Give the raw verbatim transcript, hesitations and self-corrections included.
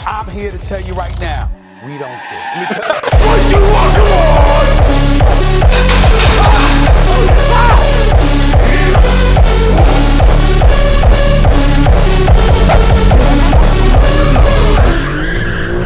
I'm here to tell you right now, we don't care. What you want, come on!